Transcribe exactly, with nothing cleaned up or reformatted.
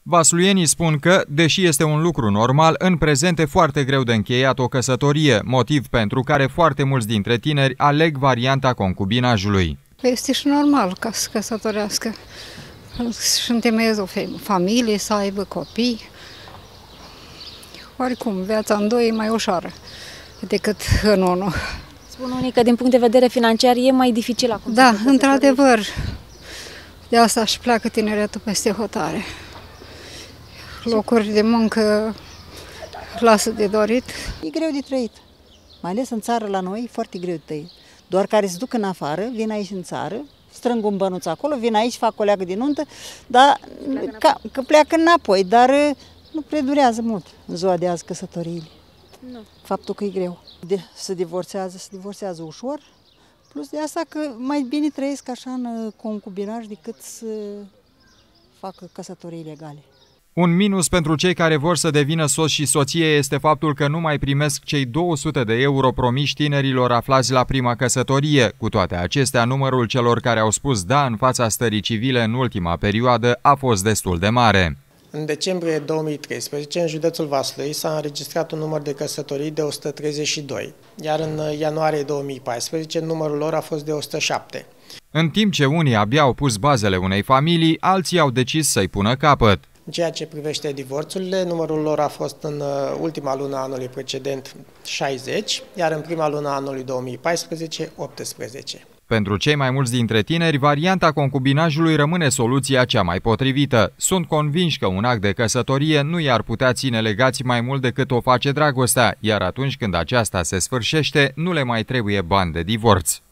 Vasluienii spun că, deși este un lucru normal, în prezent e foarte greu de încheiat o căsătorie, motiv pentru care foarte mulți dintre tineri aleg varianta concubinajului. Este și normal ca să căsătorească și întemeieze o familie, să aibă copii. Oricum, viața în doi e mai ușoară decât în unul. Spun unii că din punct de vedere financiar e mai dificil acum. Da, într-adevăr. De asta își pleacă tineretul peste hotare. Locuri de muncă lasă de dorit. E greu de trăit, mai ales în țară la noi, e foarte greu de trăit. Doar care se duc în afară, vin aici în țară, strâng un bănuț acolo, vin aici, fac o leagă de nuntă, dar ca, că pleacă înapoi, dar nu predurează mult în ziua de azi căsătoriile. Nu. Faptul că e greu. De, se divorțează, se divorțează ușor, plus de asta că mai bine trăiesc așa în concubinaj decât să facă căsătorii legale. Un minus pentru cei care vor să devină soț și soție este faptul că nu mai primesc cei două sute de euro promiși tinerilor aflați la prima căsătorie. Cu toate acestea, numărul celor care au spus da în fața stării civile în ultima perioadă a fost destul de mare. În decembrie două mii treisprezece, în județul Vaslui s-a înregistrat un număr de căsătorii de o sută treizeci și doi, iar în ianuarie două mii paisprezece numărul lor a fost de o sută șapte. În timp ce unii abia au pus bazele unei familii, alții au decis să-i pună capăt. În ceea ce privește divorțurile, numărul lor a fost în ultima lună a anului precedent șaizeci, iar în prima lună a anului două mii paisprezece, optsprezece. Pentru cei mai mulți dintre tineri, varianta concubinajului rămâne soluția cea mai potrivită. Sunt convinși că un act de căsătorie nu i-ar putea ține legați mai mult decât o face dragostea, iar atunci când aceasta se sfârșește, nu le mai trebuie bani de divorț.